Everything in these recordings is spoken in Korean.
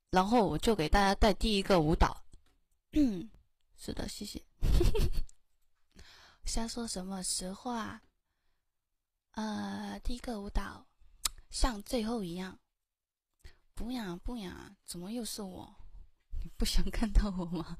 然后我就给大家带第一个舞蹈。是的，谢谢。瞎说什么实话？第一个舞蹈像最后一样。不呀不呀，怎么又是我？你不想看到我吗？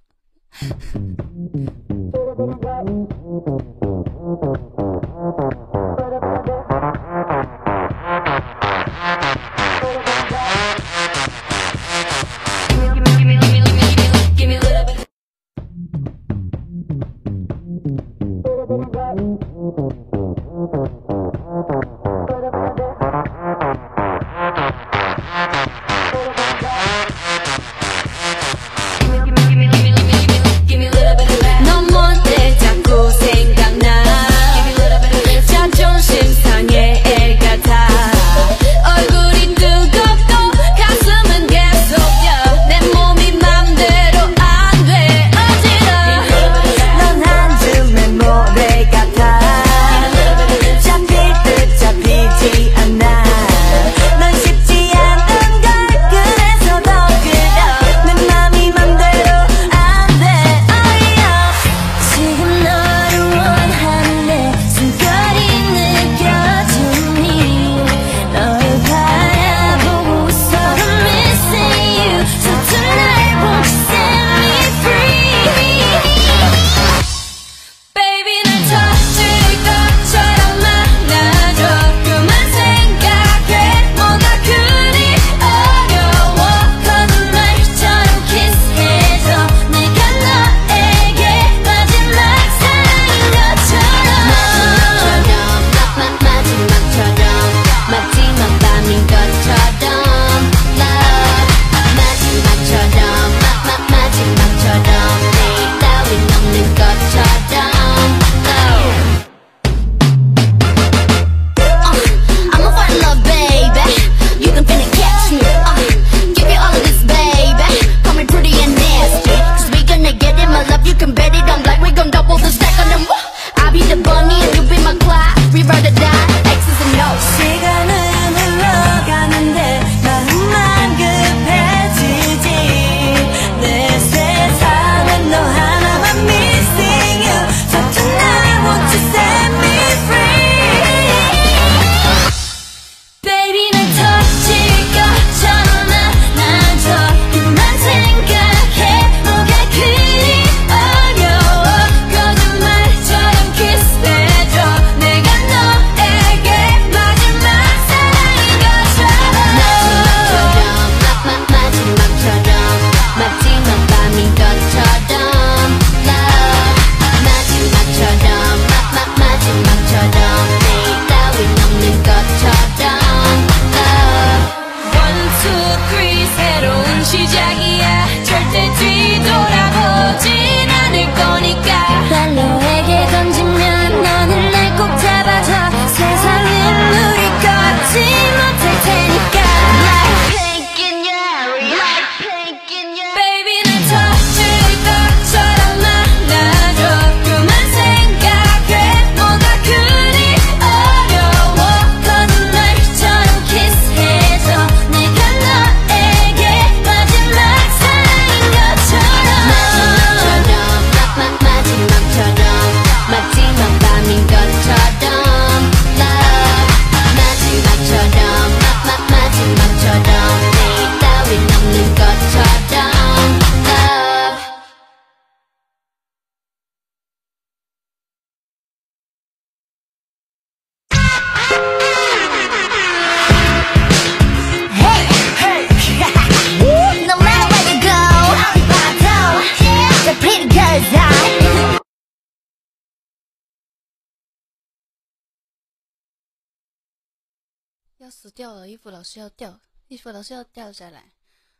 要死掉了，衣服老是要掉下来。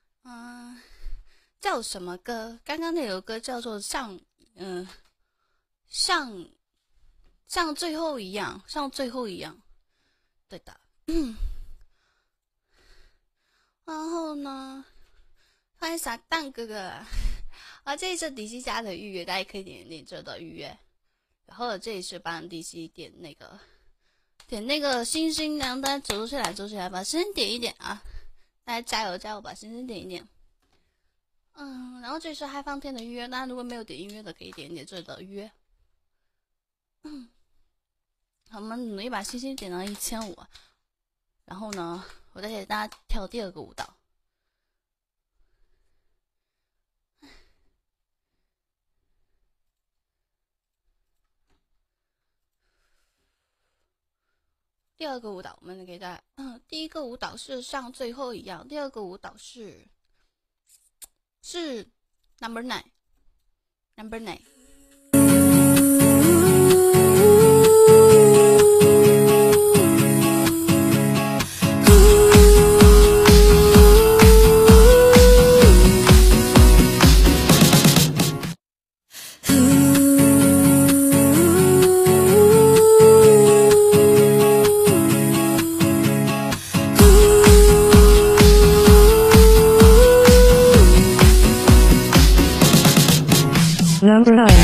叫什么歌？刚刚那首歌叫做像最后一样，对的。然后呢，欢迎傻蛋哥哥。这里是迪西家的预约，大家可以点这的预约。然后这里是帮迪西点那个星星，让大家走起来，把星星点一点啊！大家加油，把星星点一点。 然后这是嗨放天的预约，大家如果没有点预约的，可以点一点这的预约。好，我们努力把星星点到1500，然后呢，我再给大家跳第2个舞蹈。第2个舞蹈，我们给大家，第1个舞蹈是像最后一样，第2个舞蹈是 number 9。 Number 9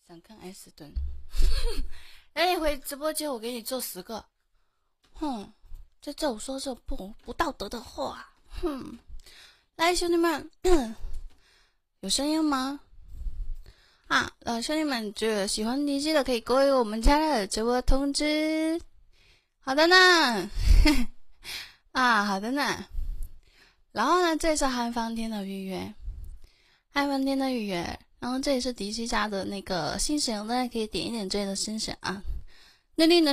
想看 S 盾，等你回直播间，我给你做10个。哼，在这我说这不道德的话。哼，来兄弟们，有声音吗？啊，兄弟们，喜欢迪基的可以勾一个我们家的直播通知。好的呢，啊，好的呢。然后呢，这是汉方天的预约，汉方天的预约。然后这也是迪西家的那个新神，大家可以点一点这里的新神啊。努力，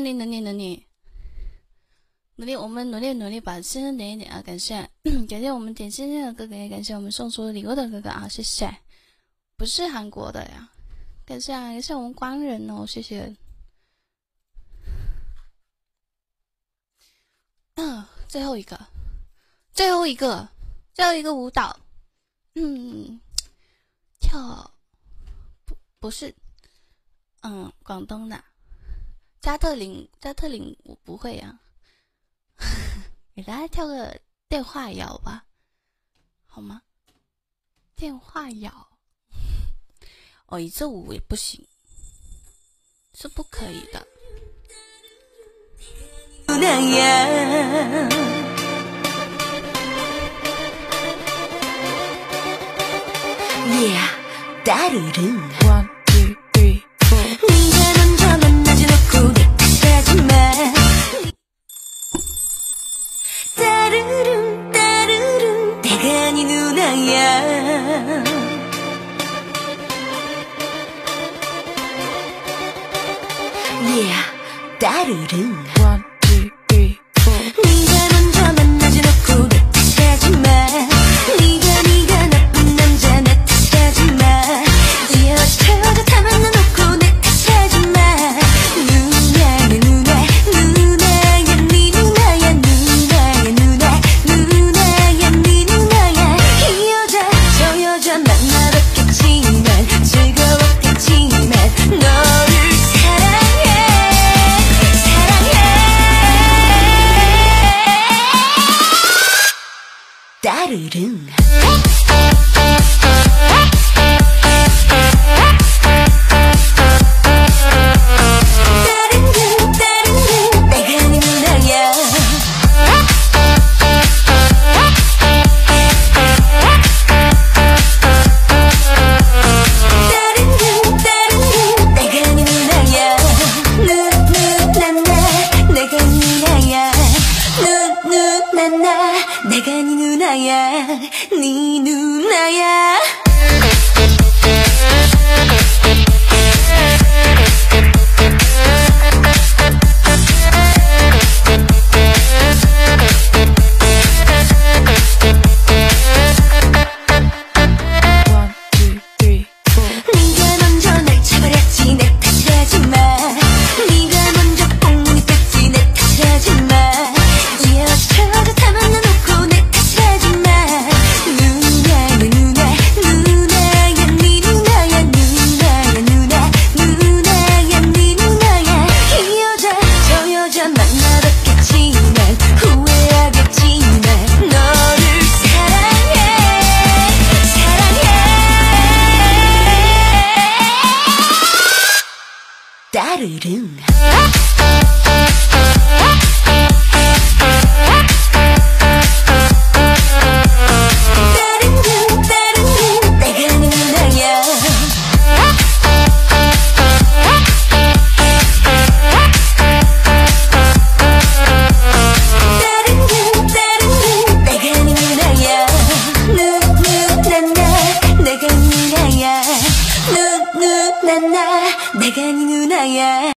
我们努力把新神点一点啊！感谢感谢我们点新神的哥哥，也感谢我们送出礼物的哥哥啊！谢谢，不是韩国的呀，感谢啊，感谢我们光人哦，谢谢。最后一个舞蹈，跳不是，广东的加特林我不会呀，给大家跳个电话摇吧，好吗？电话摇，这舞也不行，是不可以的。 Yeah, 따르릉 1, 2, 3, 4 네가 먼저 만나지 놓고 내 탓하지마 따르릉 내가 네 누나야 Yeah, 따르릉 1, 2, 3, 4 네가 먼저 만나지 놓고 내 탓하지마 네가 나쁜 남자 내 탓하지마 이어져 다 만나놓고 내 탓하지마 누나야 네 누나야 네 누나야 이 여자 저 여자 만나봤겠지만 즐거웠겠지만 너를 사랑해 따르릉 내가 네 누나야 내가 네 누나야 누나나 내가 네 누나야 누나나 내가 네 누나야 네 누나야 네가 먼저 날 쳐버렸지 내 탓하지마 네가 먼저 꽁무니 뺐지 내 탓하지마 이어져 다 만나놓고 내 탓하지마 누나야 네 누나야 네 누나야 이 여자 저 여자 만나봤겠지만 후회하겠지만 너를 사랑해 따르릉 내가 네 누나야 내가 네 누나야 누나나 내가 네 누나야 누나나 내가 네 누나야